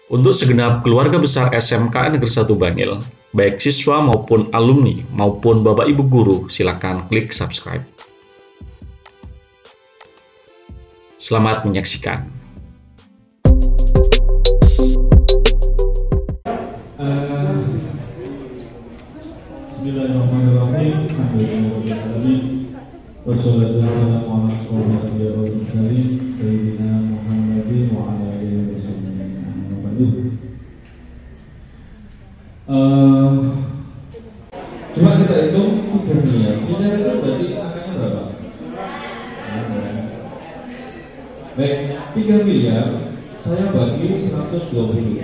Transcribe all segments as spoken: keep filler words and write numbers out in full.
Untuk segenap keluarga besar S M K N Negeri satu Bangil, baik siswa maupun alumni maupun Bapak Ibu guru, silakan klik subscribe. Selamat menyaksikan. Uh, Bismillahirrahmanirrahim. Alhamdulillahirrahmanirrahim. Wassalatu wassalamu ala asyrofil mursalin sayyidina Muhammadin wa ala alihi wasallam. Uh, coba kita hitung tiga miliar. Miliar itu berarti angkanya berapa? Baik, tiga miliar saya bagi seratus dua puluh.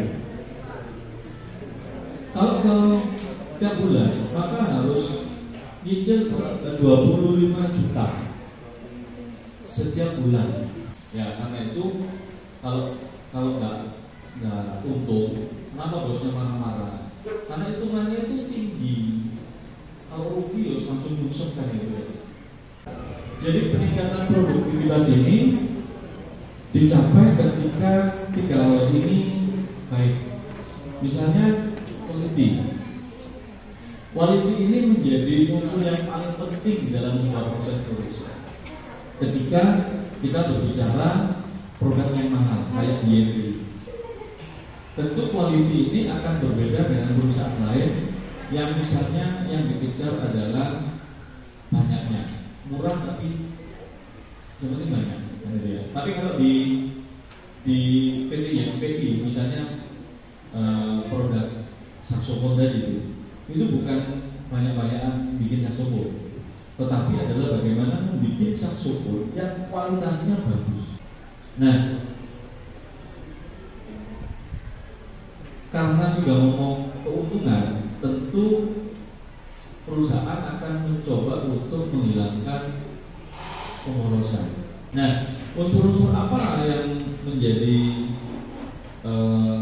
Kalau ke tiap bulan, maka harus nyicil dua puluh lima juta setiap bulan. Ya, karena itu kalau kalau nggak nggak untung, kenapa bosnya marah-marah? Karena hitungannya itu tinggi. Kalau rugi ya langsung nyungsep kan itu. Jadi peningkatan produktivitas ini dicapai ketika tiga hal ini baik. Misalnya quality. Quality ini menjadi unsur yang paling penting dalam sebuah proses produksi. Ketika kita berbicara produk yang mahal kayak Y M P, tentu quality ini akan berbeda dengan perusahaan lain yang misalnya yang dikejar adalah banyaknya, murah tapi yang penting banyak. Tapi kalau di di P T Y P I misalnya uh, produk saksofon tadi itu, itu bukan banyak-banyakan bikin saksofon, tetapi adalah bagaimana membuat saksofon yang kualitasnya bagus. Nah, karena sudah ngomong keuntungan, tentu perusahaan akan mencoba untuk menghilangkan pemborosan. Nah, unsur-unsur apa yang menjadi eh,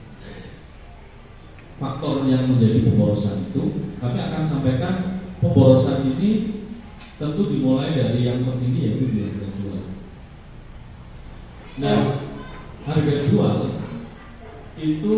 faktor yang menjadi pemborosan itu? Kami akan sampaikan pemborosan ini tentu dimulai dari yang tertinggi, yaitu di harga jual. Nah, harga jual itu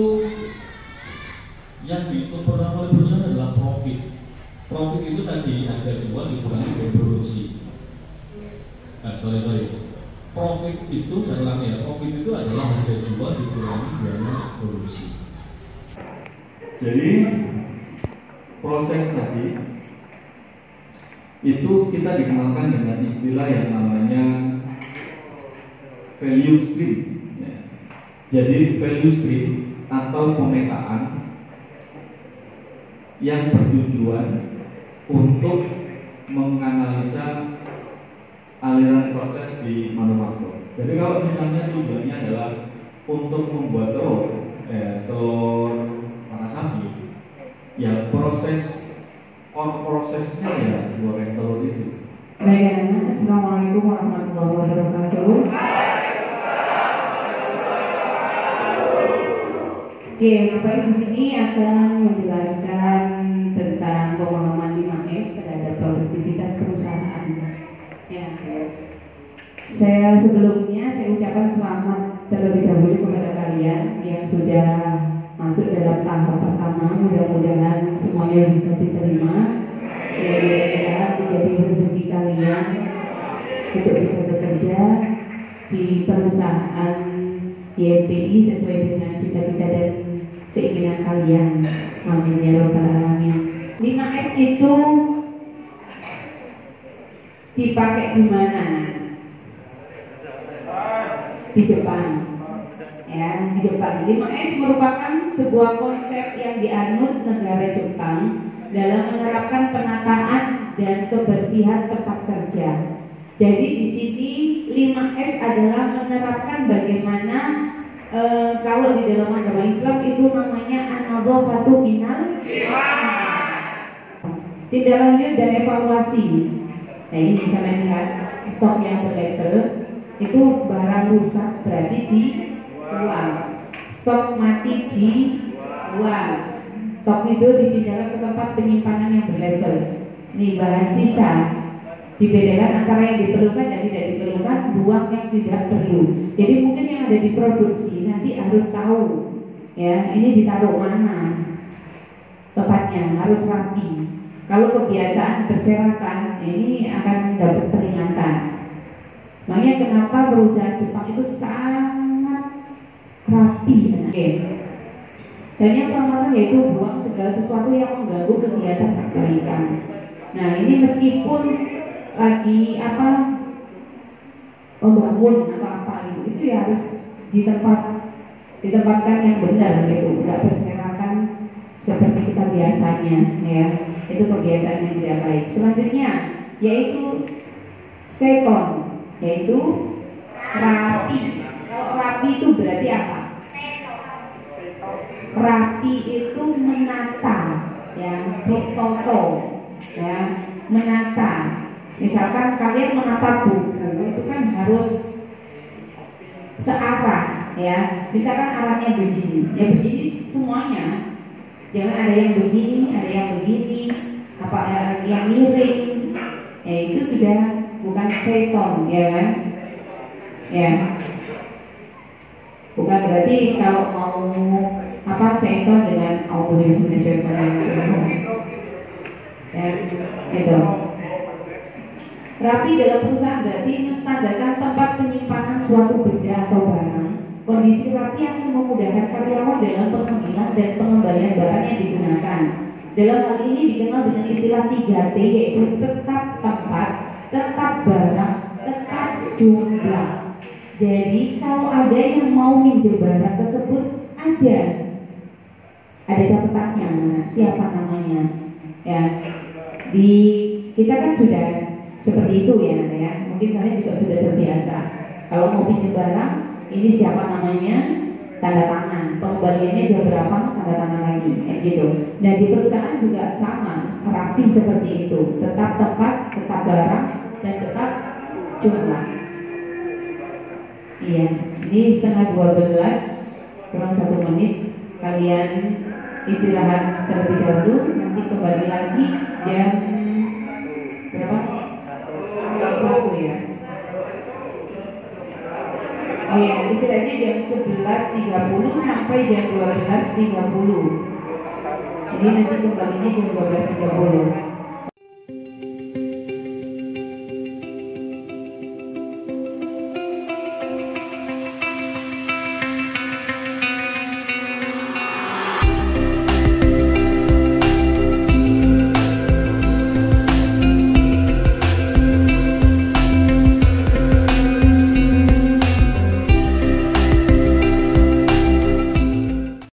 yang dihitung pertama oleh perusahaan adalah profit. Profit itu tadi harga jual dikurangi biaya produksi. Nah, sorry sorry. Profit itu, saya ulangi ya, profit itu adalah harga jual dikurangi biaya produksi. Jadi proses tadi itu kita dikenalkan dengan istilah yang namanya value stream. Ya. Jadi value stream atau pemetaan yang bertujuan untuk menganalisa aliran proses di manufaktur. Jadi kalau misalnya tujuannya adalah untuk membuat telur, eh, telur mata sapi, ya proses on prosesnya ya goreng telur itu. Baik, anak. Assalamualaikum warahmatullahi wabarakatuh. Oke, Bapak Ibu di sini akan menjelaskan tentang pemahaman lima S terhadap produktivitas perusahaan. Ya. Saya sebelumnya saya ucapkan selamat terlebih dahulu kepada kalian yang sudah masuk dalam tahap pertama. Mudah-mudahan semuanya bisa diterima. Dan mudah-mudahan menjadi rezeki kalian untuk bisa bekerja di perusahaan Y M P I sesuai dengan cita-cita dan keinginan kalian. Amin ya rabbal alamin. lima S itu dipakai di mana? Di Jepang. Ya, di Jepang. lima S merupakan sebuah konsep yang dianut negara Jepang dalam menerapkan penataan dan kebersihan tempat kerja. Jadi di sini lima S adalah menerapkan bagaimana e, kalau di dalam agama Islam itu namanya an-nadhafatu minal tindak lanjut dan evaluasi. Nah ini saya lihat stok yang berlabel itu barang rusak berarti dibuang, stok mati dibuang, stok itu dipindahkan ke tempat penyimpanan yang berlabel. Ini bahan sisa dibedakan antara yang diperlukan dan tidak diperlukan, buang yang tidak perlu. Jadi mungkin yang ada di produksi nanti harus tahu Ya, ini ditaruh mana tepatnya, harus rapi. Kalau kebiasaan berserakan, ini akan dapat peringatan. Makanya kenapa perusahaan Jepang itu sangat rapi. Oke. Dan yang pertama yaitu buang segala sesuatu yang mengganggu kegiatan perbaikan. Nah, ini meskipun lagi apa membangun atau apa itu, itu ya harus di tempat ditempatkan yang benar gitu, tidak berserakan seperti kita biasanya, ya. Itu kebiasaan yang tidak baik. Selanjutnya yaitu seton, yaitu rapi. Kalau rapi itu berarti apa? Rapi itu menata, ya, ditoto, ya, menata. Misalkan kalian menata buku, itu kan harus searah, ya. Misalkan arahnya begini, ya begini semuanya. Jangan ada yang begini, ada yang begini, apa ada yang miring. Ya itu sudah bukan seton, ya kan? Ya. Bukan berarti kalau mau apa seton dengan autodiagnosis, ya, itu. Rapi dalam perusahaan berarti menstandarkan tempat penyimpanan suatu benda atau barang. Kondisi rapi akan memudahkan karyawan dalam pengambilan dan pengembalian barang yang digunakan. Dalam hal ini dikenal dengan istilah tiga T, yaitu tetap tempat, tetap barang, tetap jumlah. Jadi kalau ada yang mau minjem barang tersebut, ada ada catatannya, siapa namanya, ya. Di kita kan sudah seperti itu ya, ya. Mungkin kalian juga sudah terbiasa. Kalau mau pinjam barang, ini siapa namanya, tanda tangan, pengembaliannya jam berapa, tanda tangan lagi, kayak gitu. Nah di perusahaan juga sama, rapi seperti itu, tetap tempat, tetap barang, dan tetap jumlah. Iya, ini setengah dua belas, kurang satu menit. Kalian istirahat terlebih dahulu, nanti kembali lagi jam berapa? Jam satu ya. Oh ya, istilahnya jam sebelas tiga puluh sampai jam dua belas tiga puluh. Jadi nanti kembalinya jam dua belas tiga puluh.